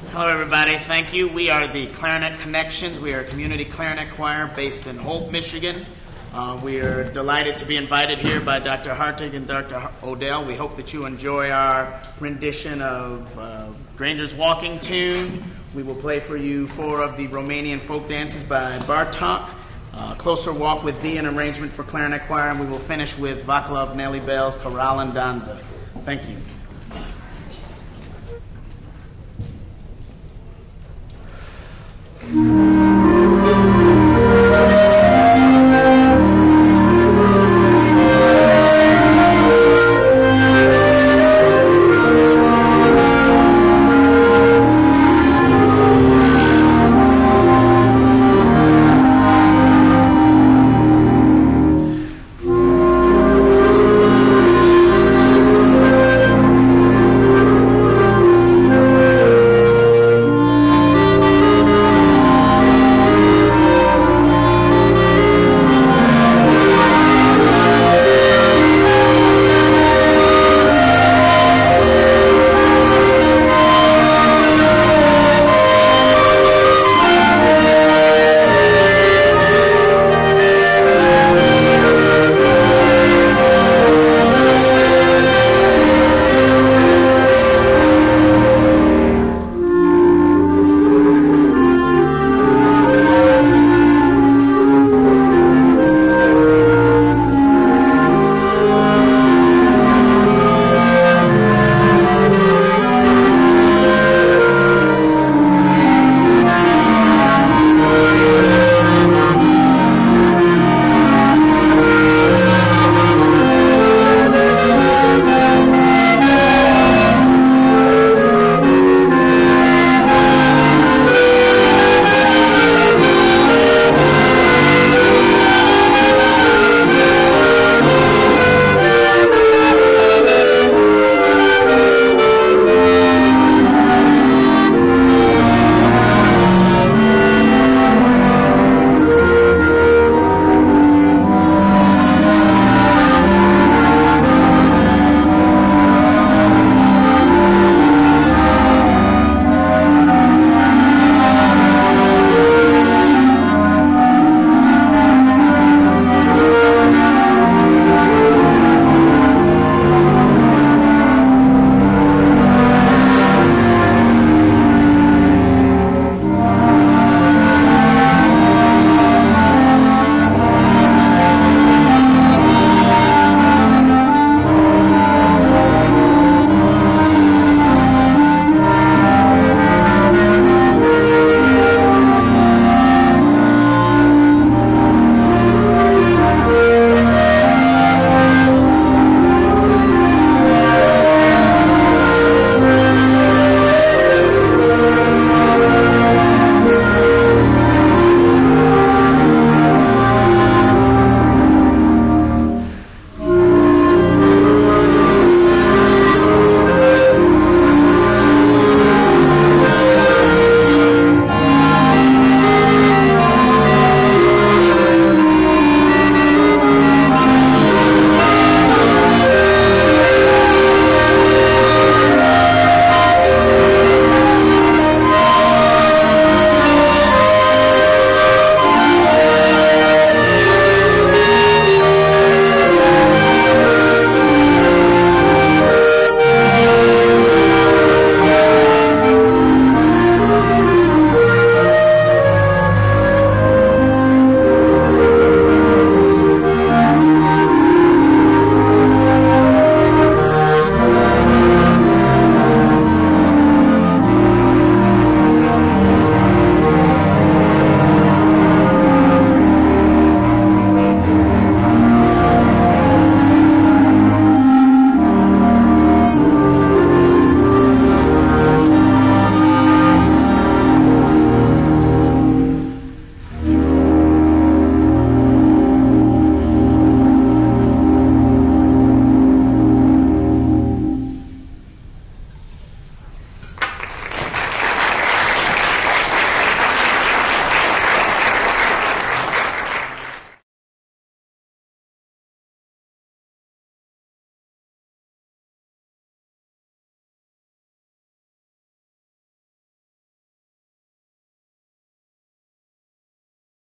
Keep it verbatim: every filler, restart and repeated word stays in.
Hello, everybody. Thank you. We are the Clarinet Connections. We are a community clarinet choir based in Holt, Michigan. Uh, we are delighted to be invited here by Doctor Hartig and Doctor Odell. We hope that you enjoy our rendition of uh, Granger's Walking Tune. We will play for you four of the Romanian folk dances by Bartok. Uh, Closer Walk with Thee, an arrangement for clarinet choir, and we will finish with Vaclav Nelly Bell's Chorale and Danza. Thank you.